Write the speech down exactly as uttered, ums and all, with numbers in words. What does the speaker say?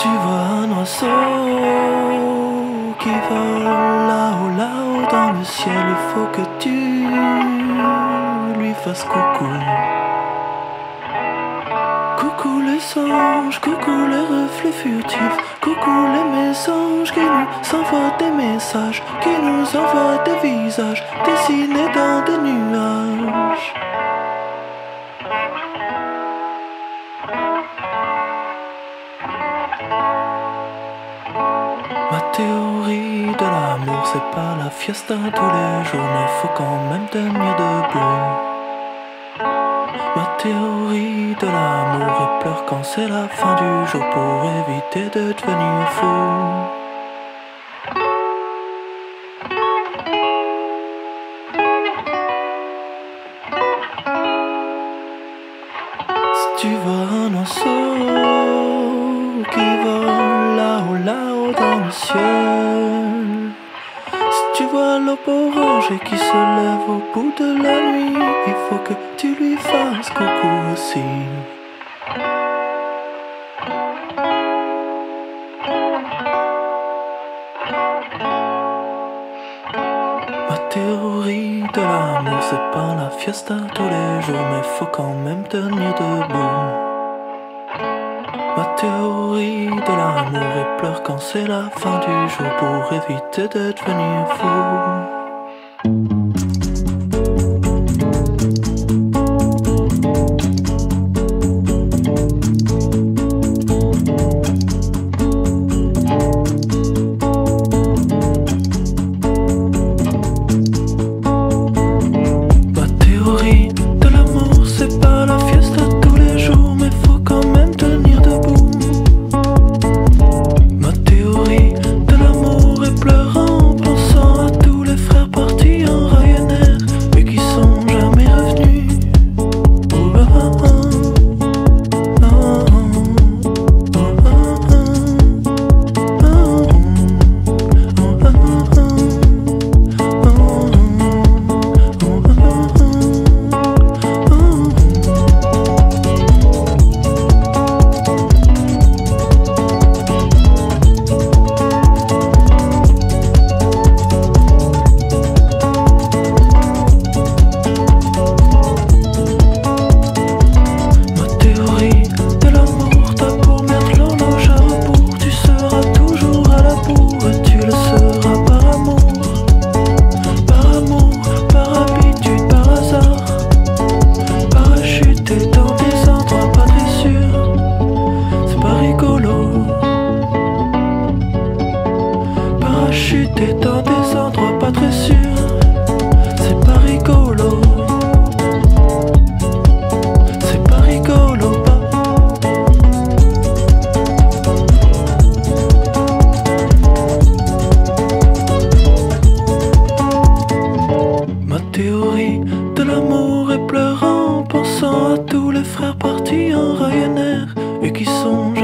Tu vois un oiseau qui vole là-haut, là-haut dans le ciel, il faut que tu lui fasses coucou. Coucou les anges, coucou les reflets furtifs, coucou les mésanges qui nous envoient des messages, qui nous envoient des visages dessinés dans des nuages. Ma théorie de l'amour, c'est pas la fiesta tous les jours, mais faut quand même tenir debout. Ma théorie de l'amour, elle pleure quand c'est la fin du jour pour éviter de devenir fou. Si tu vois un oiseau qui vole là-haut, là-haut dans le ciel, si tu vois l'aube orangée qui se lève au bout de la nuit, il faut que tu lui fasses coucou aussi. Ma théorie de l'amour, c'est pas la fiesta tous les jours, mais faut quand même tenir debout. Ma théorie de l'amour, elle pleure quand c'est la fin du jour pour éviter de devenir fou. Ma théorie de l'amour, c'est pas la fiesta tous les jours, mais faut quand même tenir debout. Ma théorie de l'amour, elle pleure en pensant à tous les frères partis en Ryanair et qui sont jamais revenus. Oh, ah, ah, ah, ah, ma théorie de l'amour, t'as pour mettre l'horloge à rebours, tu seras toujours à la bourre et tu le seras par amour, par amour, par habitude, par hasard, parachuté dans des endroits pas très sûrs, c'est pas rigolo. Parachuté dans des endroits pas très sûrs, c'est pas rigolo. C'est pas rigolo, pas. Ma théorie de l'amour, elle pleure en pensant à tous les frères partis en Ryanair et qui sont